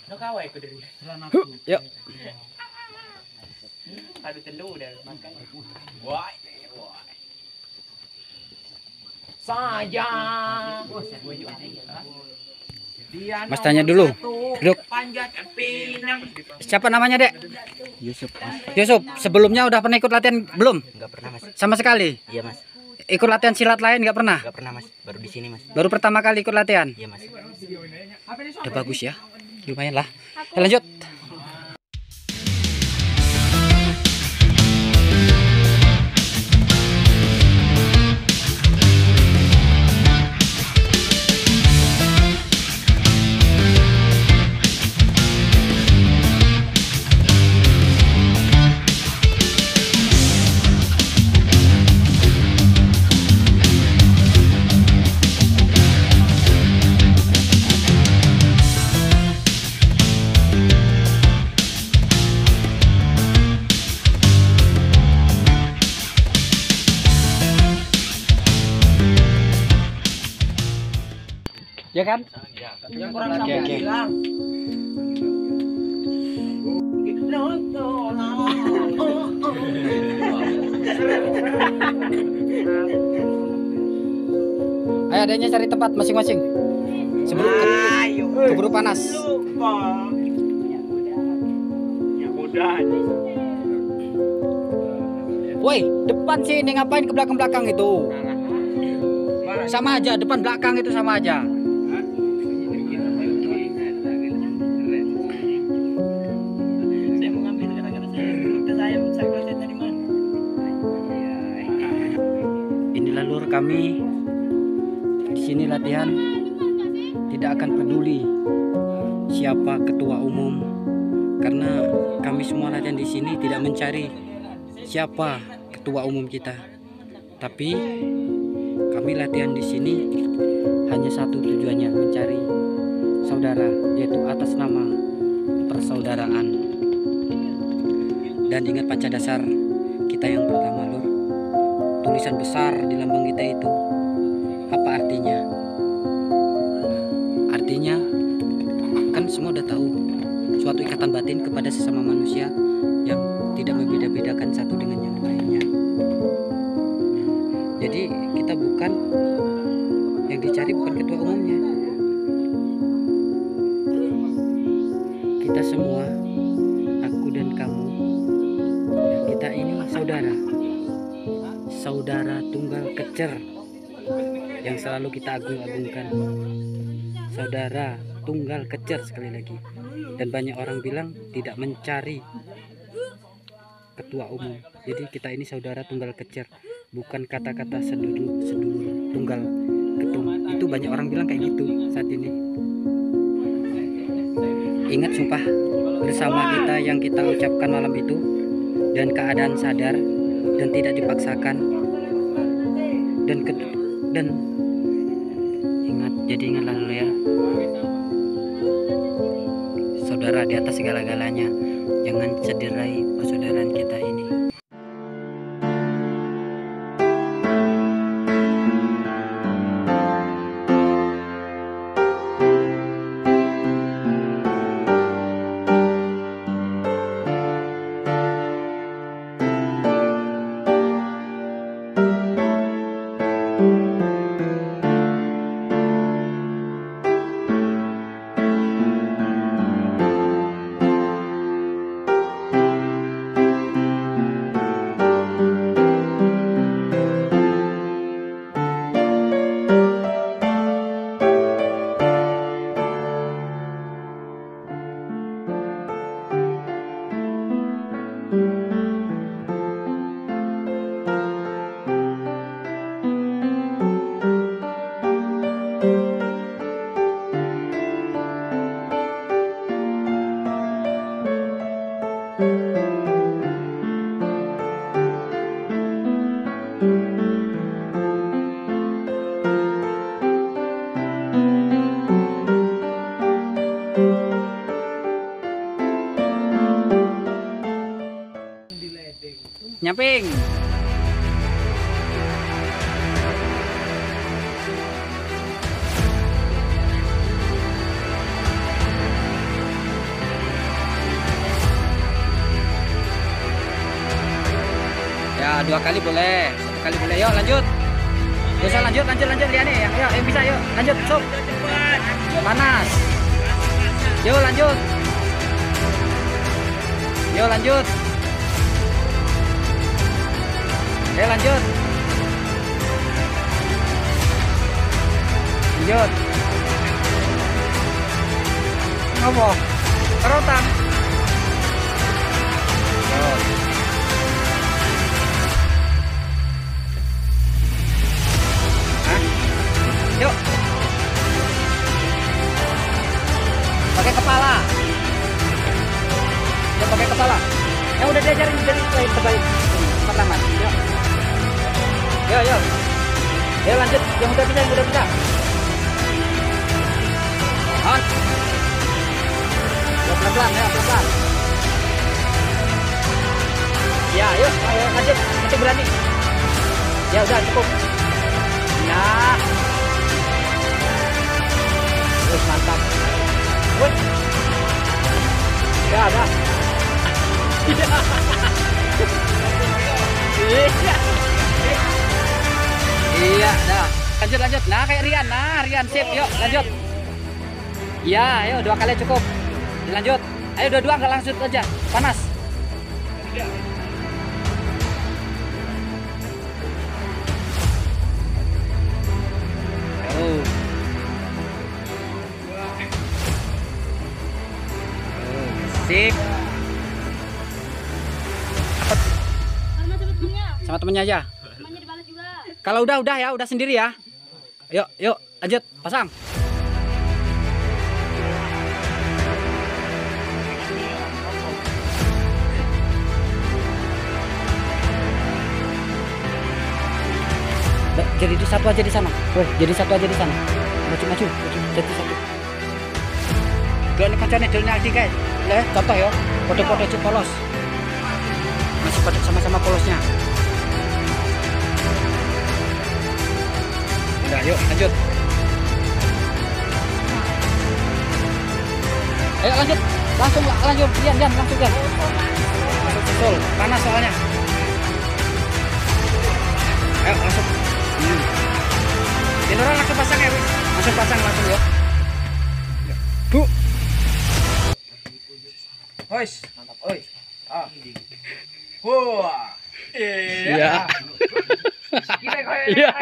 Yuk. Aduh telu dah makan. Saja. Mas tanya dulu. Duduk. Panjat pinang. Siapa namanya, Dek? Yusuf, Mas. Yusuf. Sebelumnya udah pernah ikut latihan belum? Enggak pernah, Mas. Sama sekali. Iya, Mas. Ikut latihan silat lain nggak pernah? Enggak pernah, Mas. Baru di sini, Mas. Baru pertama kali ikut latihan. Iya, Mas. Udah bagus ya. Lumayan lah. Ya, lanjut. Ya kan? Yang kurang Oke, sampai oke. bilang. Ayo adanya cari tempat masing-masing. Sebelum keburu panas. Woi, depan sini ngapain ke belakang-belakang itu? Sama aja, depan belakang itu sama aja. Saya mengambil gara-gara saya dari mana? Inilah lur kami. Di sini latihan tidak akan peduli siapa ketua umum, karena kami semua latihan di sini tidak mencari siapa ketua umum kita, tapi kami latihan di sini hanya satu tujuannya, mencari saudara, yaitu atas nama persaudaraan. Dan ingat panca dasar kita yang pertama lur, tulisan besar di lambang kita itu apa artinya? Artinya kan semua udah tahu, suatu ikatan batin kepada sesama manusia yang tidak membeda-bedakan satu dengan yang lainnya. Jadi kita bukan yang dicari, bukan ketua umumnya. Kita semua, aku dan kamu, kita ini saudara, saudara tunggal kecer yang selalu kita agung-agungkan. Saudara tunggal kecer sekali lagi. Dan banyak orang bilang tidak mencari ketua umum. Jadi kita ini saudara tunggal kecer, bukan kata-kata sedulur tunggal ketum. Itu banyak orang bilang kayak gitu saat ini. Ingat sumpah bersama kita yang kita ucapkan malam itu, dan keadaan sadar dan tidak dipaksakan, dan ingat, jadi ingatlah dulu ya, saudara di atas segala-galanya. Jangan cederai persaudaraan kita ini. Nyamping. 2 kali boleh, 1 kali boleh. Yuk lanjut. Bisa lanjut Riani. Yang bisa yuk lanjut. Sob. Panas. Yuk lanjut. Yuk lanjut. Lanjut. Lanjut. Ngopo? Kerotan. Yuk. Pakai kepala. Yuk pakai kepala. Yang udah diajarin dari terbaik. Pertama. Yuk. Yuk. Yuk lanjut. Yang udah bisa. On. Yuk pelan-pelan. Ya, yuk. Ayo lanjut. Masih berani. Ya udah cukup. Nah. Wih, mantap. Wih. Ya, dah. Iya, dah. Lanjut. Nah, kayak Rian. Rian sip. Yuk, lanjut. Iya, ayo 2 kali cukup. Dilanjut. Ayo 2 enggak langsung aja. Panas. Oh. Sip. Sama temennya aja. Temannya dibalas juga. Kalau udah ya, udah sendiri ya. Yuk, lanjut, pasang. Jadi satu aja di sana. Jadi satu aja di sana. Maju. Jadi satu. Dua kacanya dulunya lagi guys. Contoh ya. Foto-foto cuk polos. Masih pada sama-sama polosnya. Udah, yuk lanjut. Ayo lanjut. Langsung. Lian, langsung Lian. Betul. Panas soalnya. Ayo langsung. Ini langsung pasang ya, langsung ya. Bu. Hois, mantap. Oi. Wah. Iya. Iya.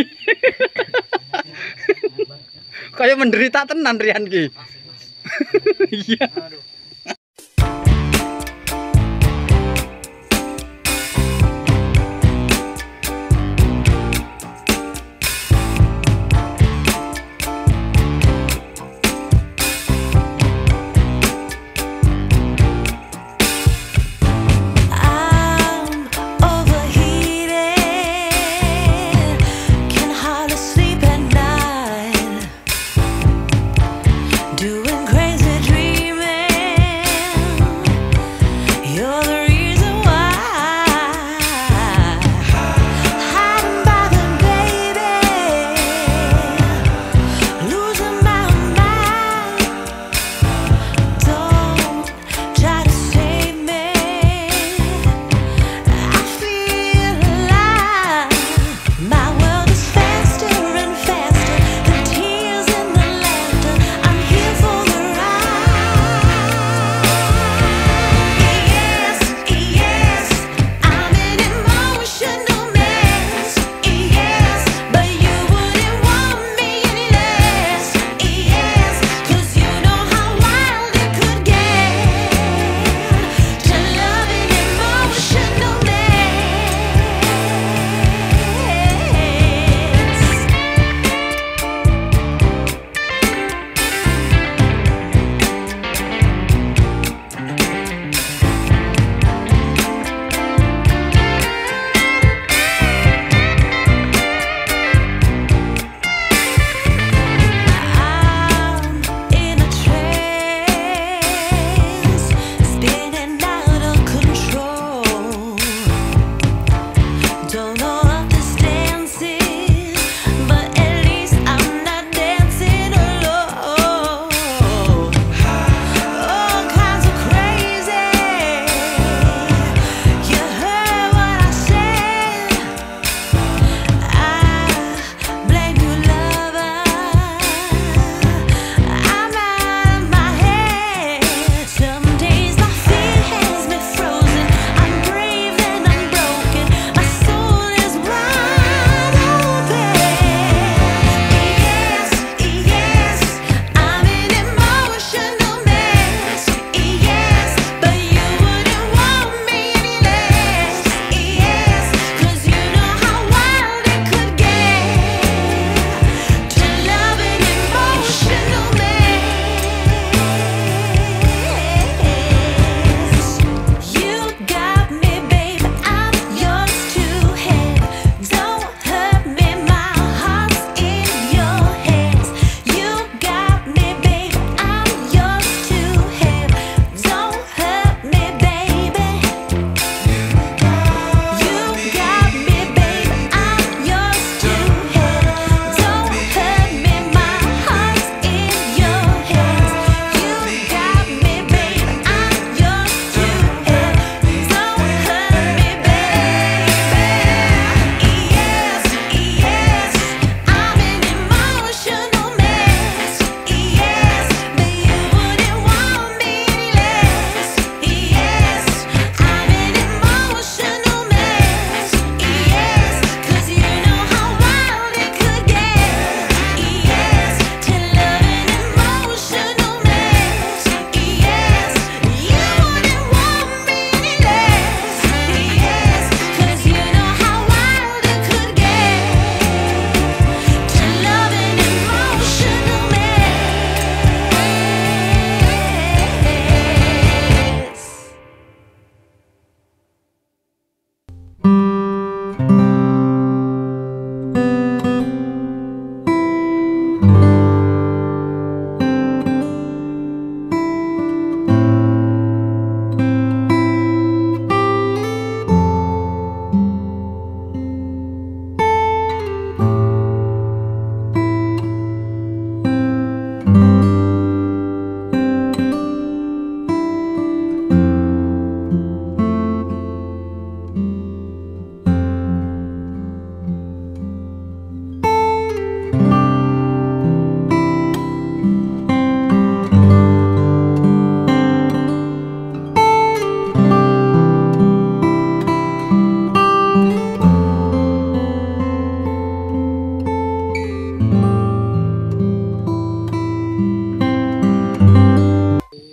Kayak menderita tenan Rian ki. Iya. Doing crazy dreaming.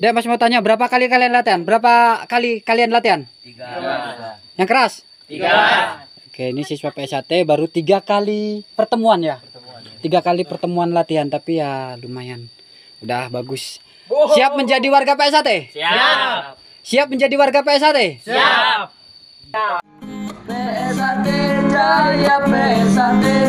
Dek, Mas mau tanya berapa kali kalian latihan? Berapa kali kalian latihan? 3. Yang keras? 3. Oke, ini siswa PSAT baru 3 kali pertemuan ya. 3 kali pertemuan latihan, tapi ya lumayan. Udah bagus. Siap menjadi warga PSAT? Siap. Siap menjadi warga PSAT? Siap. PSAT Jaya PSAT